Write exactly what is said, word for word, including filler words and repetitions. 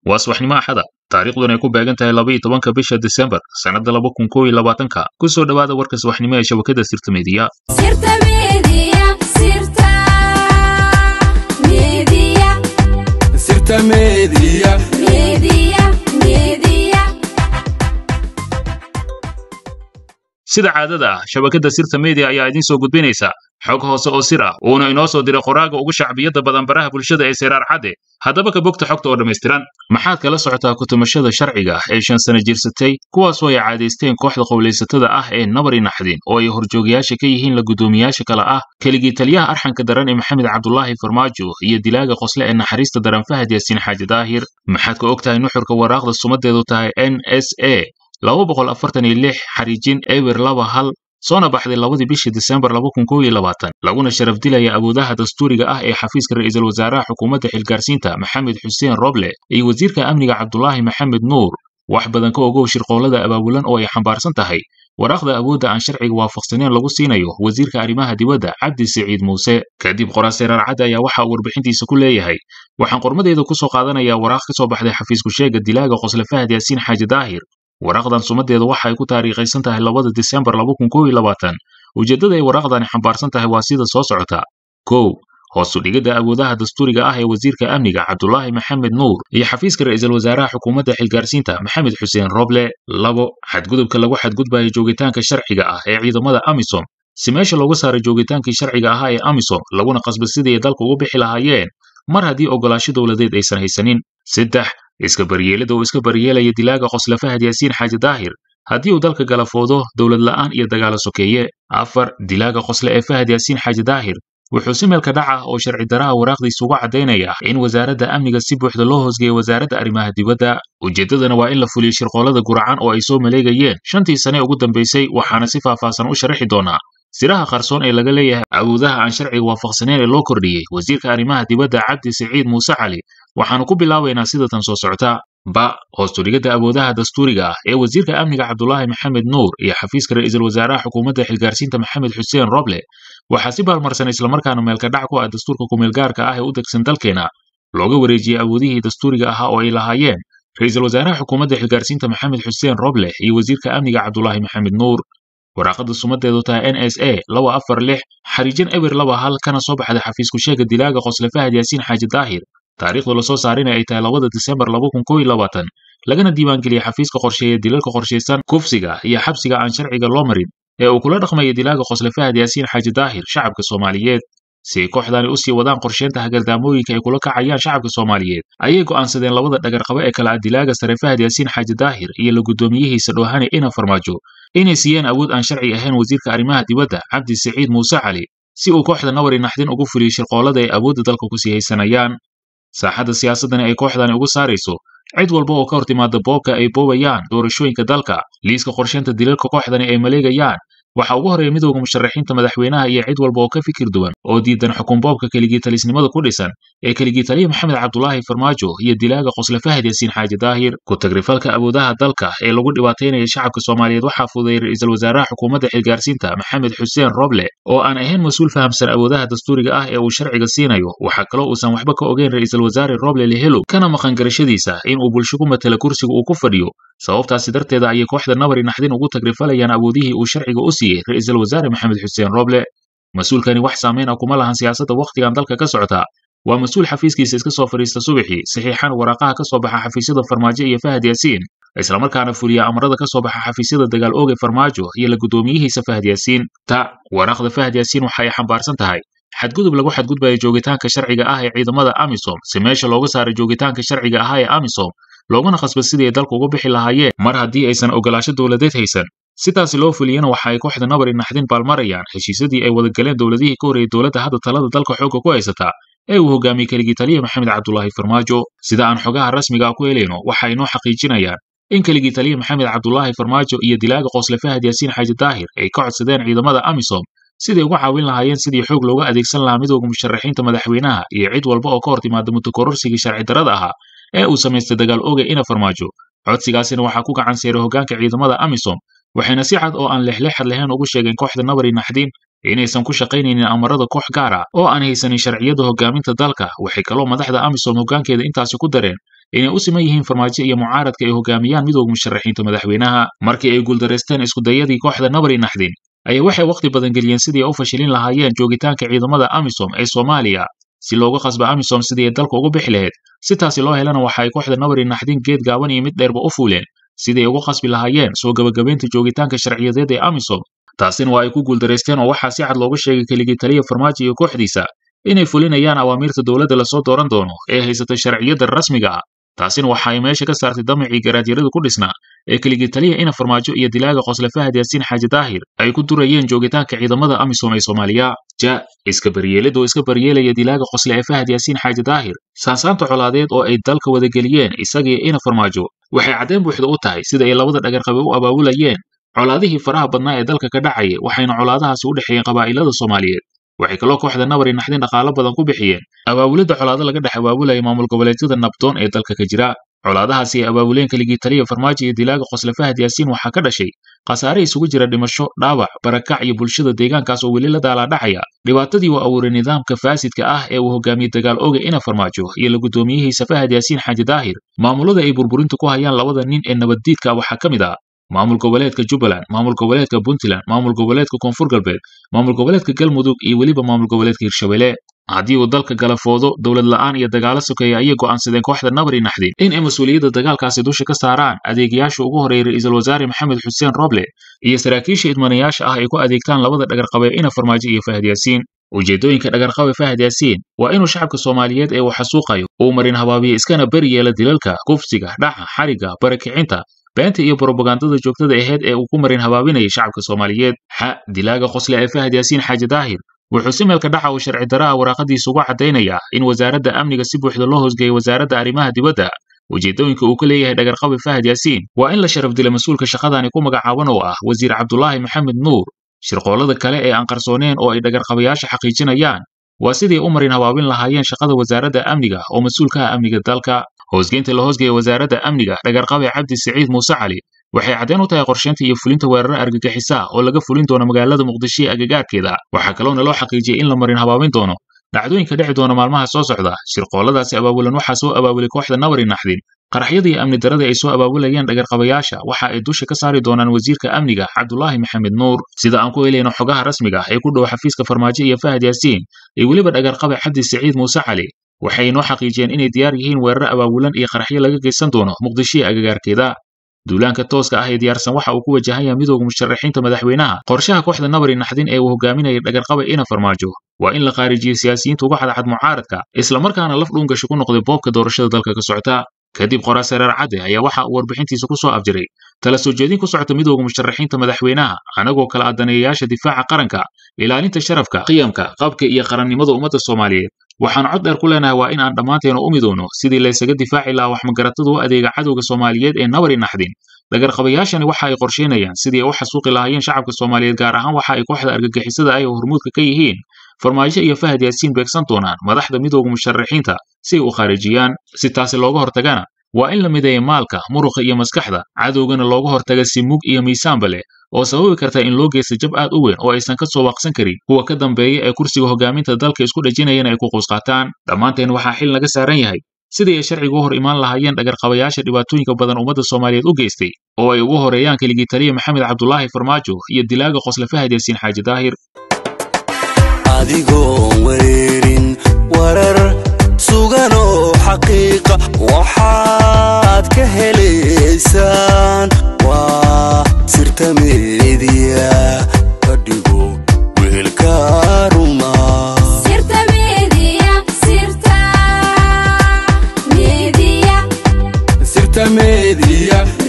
waa subaxnimo axada taariikhduna ay ku beegan tahay laba iyo tobanka bisha December sanada laba kun iyo labaatan ku soo dhawaada warka subaxnimo ee shabakada Sirta Media Sirta Media Sirta Media Sirta Media Media Media sida caadada ah shabakada Sirta Media ayaa idin soo gudbinaysa xog hoose oo sir ah oo inoo soo diray qoraaga ugu shacbiyada badan baraha bulshada ee Siraar Cade haddaba ka bogta xogta oo dhameystiran maxaad kala socotaa kutumashada sharciga ee shan sano jirsatay kuwaas oo ay caadeysteen kooxda qowleysatada ah ee Nabari Naxdin oo ay horjoogayaasha ka yihiin la gudoomiyaasha kala ah kaligii taliyaha arxanka daran ee Maxamed Cabdullaahi Farmaajo iyo dilaaga qosle ee naxariista daran Fahad Yaasiin Xaaji Daahir maxaad ka ogtahay nuxurka waraaqda sumadeedu tahay N S A laba boqol afartan iyo lix xariijin ewer laba hal soona baxday labadii bishii December laba kun iyo labaatan laguna sharaf dilaya awoodaha dastuuriga ah ee xafiiska ra'iisul wasaaraha xukuumadda xilgaarsiinta Maxamed Xuseen Roble iyo wasiirka amniga Cabdullaahi Maxamed Nuur wax badan ka ogow shirqoolada abaabulan oo ay xambaarsan tahay waraaqda awoodda aan sharciga waafaqsaneyn lagu siinayo wasiirka arrimaha dibadda Cabdi Saciid Muuse kadib qoraal Siraar Cade ayaa waxa uu warbixintiisa ku leeyahay waxaan qormadeeda ku soo qaadanayaa waraaq ka soo baxday xafiisku sheega dilaaga qosle Fahad Yaasiin Xaaji Daahir waraaqdan sumadeedu waxa ay ku taariikhaysan tahay labada December laba kun iyo labaatan ujeedada ay waraaqdani xambaarsan tahay waa sida soo socota kow hoos u dhigida awoodaha dastuuriga ah ee wasiirka amniga Cabdullaahi Maxamed Nuur iyo xafiiska ra'iisul wasaaraha xukuumadda xilgaarsiinta Maxamed Xuseen Roble labo xadgudubka lagu xadgudbayo joogitaanka sharciga ah ee ciidamada AMISOM si meesha looga saaro joogitaankii sharciga ah ee AMISOM laguna qasbay sidii ay dalka ugu bixi lahaayeen mar haddii ogolaasho dowladeed aysan haysanin saddex iska baryeelada oo iska baryeelaya dilaaga qosle Fahad Yaasiin Xaaji Daahir haddii uu dalka galafoodo dowlad la'aan iyo dagaalo sokeeye afar dilaaga qosle ee Fahad Yaasiin Xaaji Daahir wuxuu si meelka dhaca oo sharci daraha waraaqdiisa uga cadeynaya in wasaaradda amniga si buuxda loo hoosgeeyo wasaaradda arrimaha dibadda ujeedadana waa in la fuliyo shirqoolada guracan oo ay soo maleegayeen shantii sane ugu dambeysay waxaana si faahfaahsan u sharaxi doonaa siraha qarsoon ee laga leeyahay awoodaha aan sharciga waafaqsaneyn ee loo kordhiyey wasiirka arrimaha dibadda Cabdi Saciid Muuse Cali waxaanu ku bilaabaynaa sida tan soo socota ba hoos u dhigida awoodaha dastuuriga ah ee wasiirka amniga Cabdullaahi Maxamed Nuur iyo xafiiska ra'iisul wasaaraha xukuumadda xilgaarsiinta Maxamed Xuseen Roble waxa si baalmarsan isla markaana meelka dhac ku ah dastuurka kumeel gaarka ah ee u degsan dalkeena looga wareejiyay awoodihii dastuuriga ahaa oo ay lahaayeen ra'iisul wasaaraha xukuumadda xilgaarsiinta Maxamed Xuseen Roble iyo wasiirka amniga Cabdullaahi Maxamed Nuur waraaqada sumadeedu tahay N S A laba afar lix xariijin ewer laba hal kana soo baxday xafiisku sheega dilaaga qosle Fahad Yaasiin Xaaji Daahir taariikhda la soo saarin ay tahay labada December laba kun iyo labaatan lagana diiwaan geliyay xafiiska qorsheeya dilalka qorsheysan kufsiga iyo xabsiga aan sharciga loo marin ee uu kula dhaqmay dilaaga qosle Fahad Yaasiin Xaaji Daahir shacabka Soomaaliyeed si ay kooxdani u sii wadaan qorsheynta hagardaamooyinka ay kula kacayaan shacabka Soomaaliyeed ayay go'aansadeen labada dhagar qaba ee kala dilaaga sare Fahad Yaasiin Xaaji Daahir iyo la gudoomiyihiisa Dhoohane Ina Farmaajo inay siiyeen awood aan sharci ahayn wasiirka arrimaha dibadda Cabdi Saciid Muuse Cali si uu kooxda Nabari Naxdin ugu fuliyo shirqoolada ay awoodda dalka ku sii haysanayaan saaxadda siyaasaddan ay kooxdani ugu saarayso cid walba oo ka hortimaada boobka ay boobayaan doorashooyinka dalka liiska qorsheynta dilalka kooxdani ay maleegayaan waxa ugu horeeya midowga musharaxiinta madaxweynaha iyo cid walba oo ka fikir duwan oo diidan xukun boobka kaligii talisnimada ku dhisan ee kaligii taliya Maxamed Cabdullaahi Farmaajo iyo dilaaga qosle Fahad Yaasiin Xaaji Daahir ku tagrifalka awoodaha dalka ee lagu dhibaateynayo shacabka Soomaaliyeed waxaa fududeeyay ra'iisul wasaaraha xukuumadda xilgaarsiinta Maxamed Xuseen Roble oo aan ahayn mas'uul fahamsan awoodaha dastuuriga ah ee uu sharciga siinayo waxa kale oo uusan waxba ka ogeyn ra'iisul wasaare Roble Lehelo kana maqan garashadiisa in uu bulsho ku matala kursiga uu ku fadhiyo sababtaasi darteeda ayay kooxda Nabari Naxdin ugu tagrifalayaan awoodihii uu sharciga u siiyay ra'iisul wasaare Maxamed Xuseen Roble mas'uulkani wax saameyn ah kuma lahan siyaasadda waqtigan dalka ka socota waa mas'uul xafiiskiisa iska soo fariista subaxii saxiixan waraaqaha ka soo baxa xafiisyada Farmaajo iyo Fahad Yaasiin isla markaana fuliya amarada ka soo baxa xafiisyada dagaal ooga Farmaajo iyo la gudoomiyihiisa Fahad Yaasiin ta waraaqda Fahad Yaasiin waxa ay xambaarsan tahay xadgudub lagu xadgudbayo joogitaanka sharciga ah ee ciidamada AMISOM si meesha looga saaro joogitaanka sharciga ah ee AMISOM looguna qasbay sidii ay dalka ugu bixi lahaayeen mar haddii aysan ogolaasho dowladeed haysan sidaas loo fuliyana waxa ay kooxda Nabari Naxdin baalmarayaan heshiisyadii ay wada galeen dowladihii ka horeeyay dowladda hadda talada dalka xoogga ku haysata ee uu hogaamiyay kaligii taliya Maxamed Cabdullaahi Farmaajo sida aan xogaha rasmiga ah ku helayno waxa ay noo xaqiijinayaan in kaligii taliya Maxamed Cabdullaahi Farmaajo iyo dilaaga qosle Fahad Yaasiin Xaaji Daahir ay ka codsadeen ciidamada AMISOM sidii uga caawin lahaayeen sidii xoog looga adeegsan lahaa midowga musharaxiinta madaxweynaha iyo cid walba oo ka hortimaada mutakororsigii sharci darrada ahaa ee uu samaystay dagaal ooga Ina Farmaajo codsigaasina waxaa ku gacan seeray hoggaanka ciidamada AMISOM waxayna si cad oo aan leexleexad lahayn ugu sheegeen kooxda Nabari Naxdin inaysan ku shaqaynaynin amarada koox gaar ah oo aan haysanin sharciyada hogaaminta dalka waxay kaloo madaxda AMISOM hoggaankeeda intaasi ku dareen inay u siman yihiin farmaajo iyo mucaaradka ay hogaamiyaan midowga musharaxiinta madaxweynaha markii ay guuldareysteen isku dayadii kooxda nabari naxdin ayaa waxay waqti badan geliyeen sidii ay u fashilin lahaayeen joogitaanka ciidamada AMISOM ee Soomaaliya si looga qasbo AMISOM sidii ay dalka ugu bixi lahayd si taasi loo helana waxa ay kooxda nabari naxdin geed gaaban iyo mid dheerba u fuuleen sidii ay ugu qasbi lahaayeen soo gabagabeynta joogitaanka sharciyadeed ee AMISOM taasina waa ay ku guuldareysteen oo waxa si cad looga sheegay keligii taliya farmaajo iyo kooxdiisa inay fulinayaan awaamirta dawladda la soo dooran doono ee haysata sharciyada rasmiga ah taasina waxa ay meesha ka saartay damacii garaadyarada ku dhisnaa ee keligii taliya ina farmaajo iyo dilaaga qosle Fahad Yaasiin Xaaji Daahir ay ku durayeen joogitaanka ciidamada AMISOM ee Soomaaliya ja iska bariyeelid oo iska bariyeelaya dilaaga qosle ee Fahad Yaasiin Xaaji Daahir saansaanta colaadeed oo ay dalka wada geliyeen isagii ina farmaajo waxay cadeen buuxda u tahay sida ay labada dhagar qabe u abaabulayeen colaadihii faraha badnaa ee dalka ka dhacay waxayna colaadahaasi u dhaxeeyeen qabaa'ilada Soomaaliyeed waxay kaloo kooxda nabari naxdin dhaqaale badan ku bixiyeen abaabulida colaado laga dhex abaabulaya maamul goboleedyada nabdoon ee dalka ka jira colaadahaasi ay abaabuleen keligii taliya farmaajo iyo dilaaga qosle Fahad Yaasiin waxaa ka dhashay khasaare isugu jira dhimasho dhaawac barakac iyo bulshada deegaankaas oo weli la daala dhacaya dhibaatadii waa abuuray nidaamka faasidka ah ee uu hogaamiyey dagaal oga ina farmaajo iyo la gudoomiyihiisa Fahad Yaasiin Xaaji Daahir maamulada ay burburinta ku hayaan labada nin ee nabaddiidka waxaa ka mid ah maamul goboleedka Jubbaland maamul goboleedka Puntland maamul goboleedka Koonfur Galbeed maamul goboleedka Galmudug iyo waliba maamul goboleedka Hirshabelle haddii uu dalka galafoodo dawlad la'aan iyo dagaalo sokeeya ayay go'aansadeen kooxda nabari naxdin in ay mas'uuliyadda dagaalkaasi dusha ka saaraan adeegayaasha ugu horeeyay ra'iisul wasaare Maxamed Xuseen Roble iyo saraakiisha idmanayaasha ah ay ku adeegtaan labada dhagar qabe ina farmaajo iyo Fahad Yaasiin ujeedooyinka dhagar qabe Fahad Yaasiin waa inuu shacabka Soomaaliyeed ee wax xasuuqayo uu marin habaabiyo iskana bari yeela dilalka kufsiga dhaca xariga barakicinta beenta iyo propagandada joogtada ahayd ee uu ku marin habaabinayay shacabka Soomaaliyeed xa dilaaga qosle ee Fahad Yaasiin Xaaji Daahir wuxuu si meelka dhaca uu sharci daraa waraaqadiisa ugu cadeynaya in wasaaradda amniga si buuxda loo hoosgeeyo wasaaradda arrimaha dibadda ujeedooyinka uu ka leeyahay dhagar qabe Fahad Yaasiin waa in la sharaf dilo mas'uulka shaqadani ku magacaaban oo ah wasiir Cabdullaahi Maxamed Nuur shirqoolada kale ee aan qarsooneen oo ay dhagar qabayaasha xaqiijinayaan waa sidii u marin habaabin lahaayeen shaqada wasaaradda amniga oo mas'uulka ah amniga dalka hoosgeynta la hoosgeeyo wasaaradda amniga dhagar qabe Cabdi Saciid Muuse Cali waxay cadeen u tahay qorsheynta iyo fulinta weerarada argagixisa oo laga fulin doono magaalada Muqdisho ee agagaarkeeda waxa kaloo loo xaqiijiyay in la marin habaabin doono dhacdooyinka dhici doona maalmaha soo socda shirqooladaasi abaabulan waxa soo abaabulay kooxda nabari naxdin qaraxyada iyo amni darada ay soo abaabulayeen dhagar qabayaasha waxa ay dusha ka saari doonaan wasiirka amniga Cabdullaahi Maxamed Nuur sida aan ku helayno xogaha rasmiga ah ee ku dhow xafiiska farmaajo iyo Fahad Yaasiin iyo waliba dhagar qabe Cabdi Saciid Muuse Cali waxay noo xaqiijiyeen inay diyaar yihiin weerar abaabulan iyo qaraxyo laga geysan doono Muqdisho ee agagaarkeeda duulaanka tooska ah ee diyaarsan waxa uu ku wajahan yahay midowga musharaxiinta madaxweynaha qorshaha kooxda nabari naxdin ee uu hogaaminayay dhagar qabe ina farmaajo waa in la qaarijiyo siyaasiyiinta uga cadcad mucaaradka isla markaana laf dhuun gasho ku noqday boobka doorashada dalka ka socota kadib qoraa Saraar Cadde ayaa waxa uu warbixintiisa ku soo afjiray tala soo jeedin ku socota midowga musharaxiinta madaxweynaha anagoo kala adaneeyayaasha difaaca qaranka ilaalinta sharafka qiyamka qabka iyo qarannimada ummadda Soomaaliyeed waxaan cod dheer ku leenahay waa in aan dhammaanteena u midowno sidii la isaga difaaci lahaa wax magaratadu u adeega cadowga Soomaaliyeed ee nabari naxdin dhagar qabayaashani waxa ay qorsheynayaan sidii ay u xasuuqi lahaayeen shacabka Soomaaliyeed gaar ahaan waxa ay kooxda argagixisada ay hormuudka ka yihiin farmaajo iyo Fahad Yaasiin beegsan doonaan madaxda midowga musharaxiinta si ay u khaarijiyaan si taasi looga hortagana waa in la mideeyo maalka muruqa iyo maskaxda cadowgana looga hortaga si mug iyo miisaanba leh oo sababi karta in loo geysto jab aad u weyn oo aysan ka soo waaqsan karin kuwa ka dambeeya ee kursiga hogaaminta dalka isku dhajinayeen ay ku qoysqaataan dhammaanteen waxaa xil naga saaran yahay sidii ay sharciga u hor imaan lahaayeen dhagar qabayaasha dhibaatooyinka badan ummadda Soomaaliyeed u geystay oo ay ugu horeeyaan keligii taliya Maxamed Cabdullaahi Farmaajo iyo dilaaga qosle Fahad Yaasiin Xaaji Daahir adigoo wareerin warar sugan oo xaqiiqa waxaad ka helaysaan waa sirta media fadhigo weelka ruma sirta media sirta media sirta media